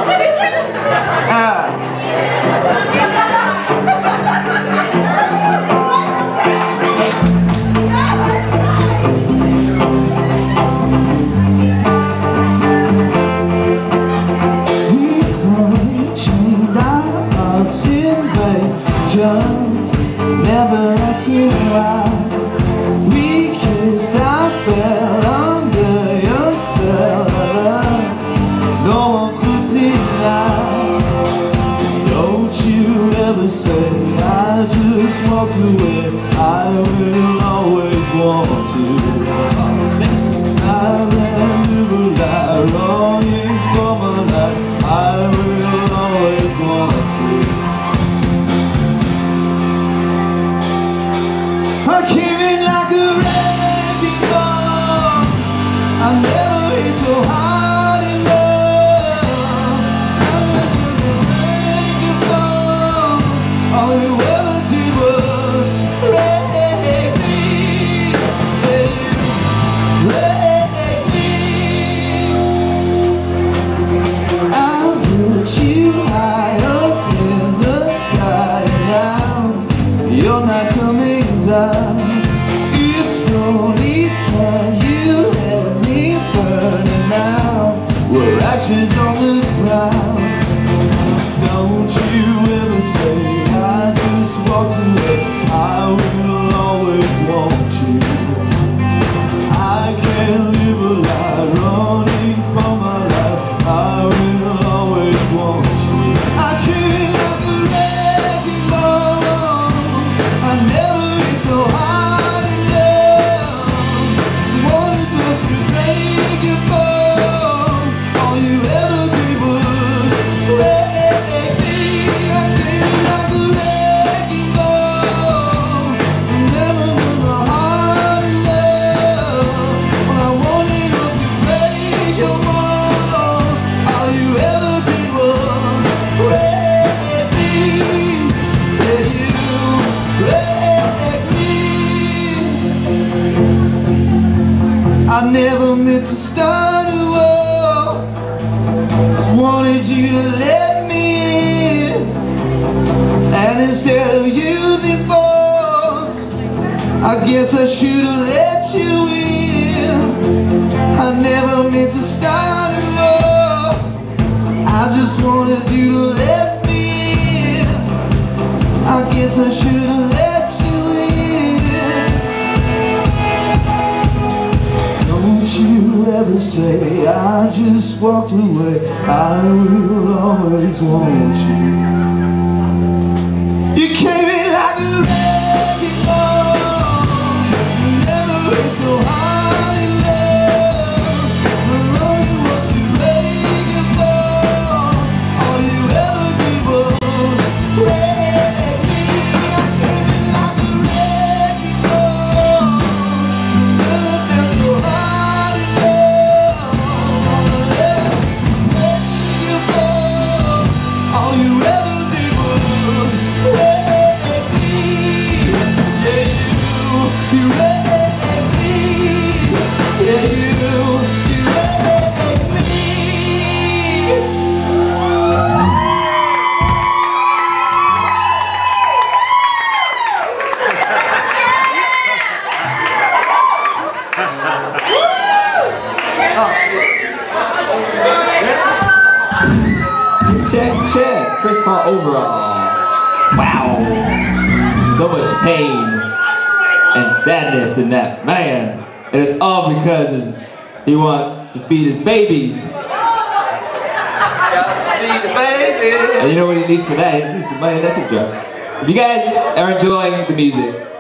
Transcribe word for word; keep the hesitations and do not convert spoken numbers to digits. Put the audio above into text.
Ah. Never asking why. We kissed, I fell under your spell of love. No one could deny. Don't you ever say I just walked away. I will always want you. I never lie, longing for my life. I will always want you. I came in like a wrecking ball. I never hit so hard in love. I never break your fall. All you ever did was wreck me. Wreck me. I put you high up in the sky. Now you're not coming down. You slowly turn, you let me burn, and now we're ashes on the ground. Don't you ever say I just walked away. I will always want you. I can't live a lie, running for my life. I will always want you. I came like a wrecking ball. I never hit so hard in love. Wanted us to break your fall. All you ever did was wreck me. I came like a wrecking ball. Never knew my heart in love. When I wanted us to break your fall, all you ever did was wreck me. Yeah, you wreck me. I never meant to start a war. Just wanted you to let me in. And instead of using force, I guess I should have let you in. I never meant to start a war. I just wanted you to let me in. I guess I should have let you in. Don't you ever say I just walked away. I will always want you. You came in like a wrecking ball. Never hit so hard in love. The only was to break your fall. All you ever did was wreck me. I came in like a wrecking ball. Never felt so hard in love. Break your fall. All you ever did was wreck me. Yeah, you, you wreck me. Yeah, you, you wreck me. Check, check. Chris Paul overall. Wow. So much pain and sadness in that man. And it's all because he wants to feed his babies. Feed the baby. And you know what he needs for that? He needs some money. That's a joke. If you guys are enjoying the music,